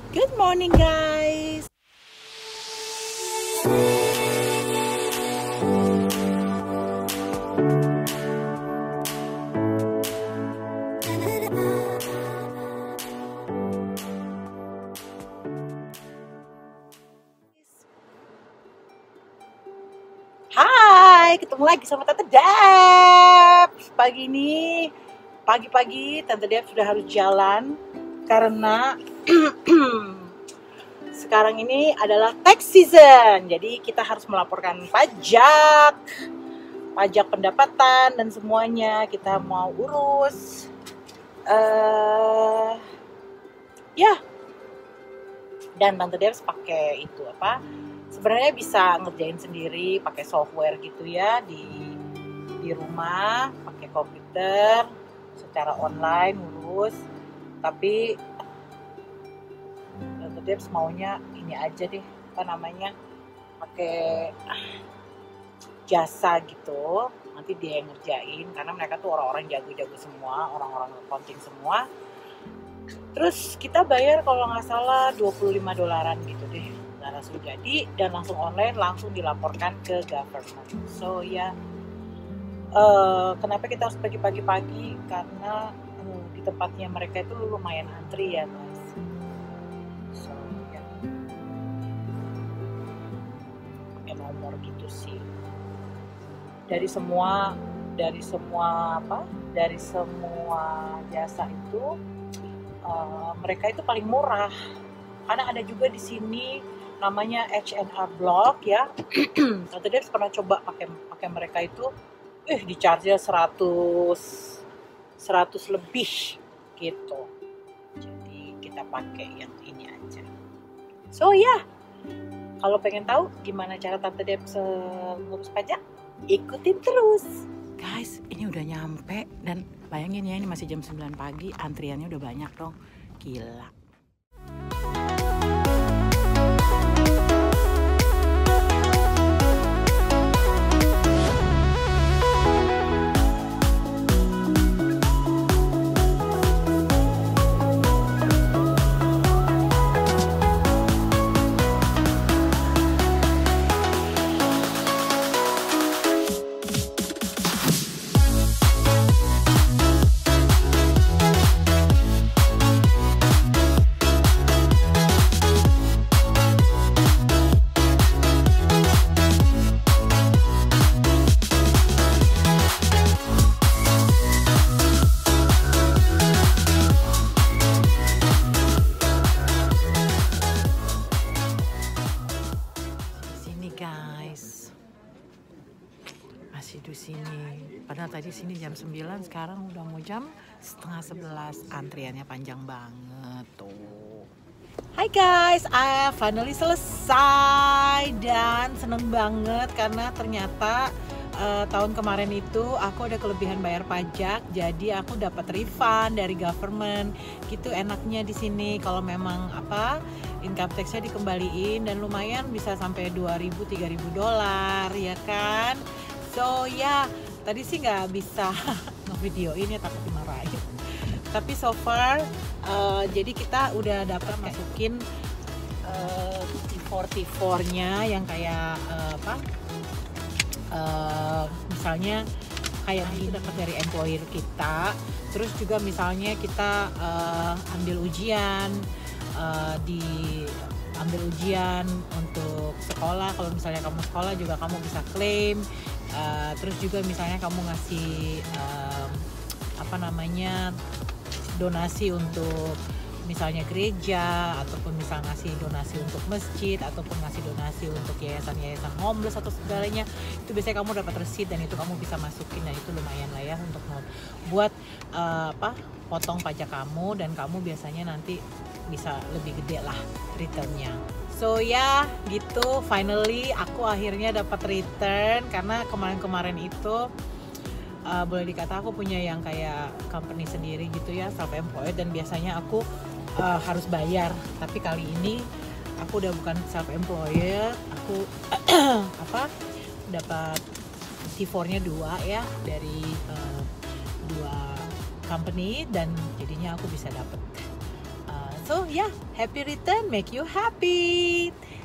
Good morning, guys. Hai, ketemu lagi sama Tante Deb. Pagi-pagi Tante Deb sudah harus jalan karena sekarang ini adalah tax season. Jadi kita harus melaporkan pajak pendapatan dan semuanya kita mau urus. Ya. Dan Tante Deb pakai itu apa? Sebenarnya bisa ngerjain sendiri pakai software gitu ya di rumah, pakai komputer secara online ngurus. Tapi Tante Debs maunya ini aja deh, apa namanya, pakai jasa gitu. Nanti dia yang ngerjain karena mereka tuh orang-orang jago-jago semua, orang-orang accounting semua. Terus kita bayar kalau nggak salah $25 gitu deh. Langsung jadi dan langsung online, langsung dilaporkan ke government. So ya, kenapa kita harus pagi-pagi? Karena di tempatnya mereka itu lumayan antri ya guys. So ya, pakai nomor gitu sih. Dari semua jasa itu mereka itu paling murah. Karena ada juga di sini namanya H&R Block ya. Tante Deb pernah coba pakai mereka itu, di charge-nya 100 lebih gitu. Jadi kita pakai yang ini aja. So ya, kalau pengen tahu gimana cara Tante Deb ngurus pajak, ikutin terus. Guys, ini udah nyampe dan bayangin ya, ini masih jam 9 pagi, antriannya udah banyak dong. Gila. Masih di sini. Padahal tadi sini jam 9, sekarang udah mau jam setengah 11. Antriannya panjang banget tuh. Hai guys, finally selesai dan seneng banget karena ternyata tahun kemarin itu aku ada kelebihan bayar pajak, jadi aku dapat refund dari government. Gitu enaknya di sini kalau memang income tax-nya dikembaliin dan lumayan bisa sampai $2.000-3.000 ya kan. So ya, tadi sih nggak bisa ngevideoin ya, takut dimarahin. Tapi so far, jadi kita udah dapat masukin T4-T4-nya yang kayak misalnya kayak dapat dari employer kita. Terus juga misalnya kita ambil ujian untuk sekolah. Kalau misalnya kamu sekolah juga kamu bisa klaim. Terus juga misalnya kamu ngasih donasi untuk misalnya gereja, ataupun misal ngasih donasi untuk masjid, ataupun ngasih donasi untuk yayasan-yayasan homeless atau segalanya, itu biasanya kamu dapat receipt dan itu kamu bisa masukin, dan itu lumayan lah ya untuk buat potong pajak kamu, dan kamu biasanya nanti bisa lebih gede lah returnnya. So ya gitu, finally aku akhirnya dapat return karena kemarin itu boleh dikata aku punya yang kayak company sendiri gitu ya, self-employed, dan biasanya aku harus bayar. Tapi kali ini aku udah bukan self-employed, aku dapat T4-nya 2 ya dari 2 company, dan jadinya aku bisa dapat So yeah, happy return, make you happy.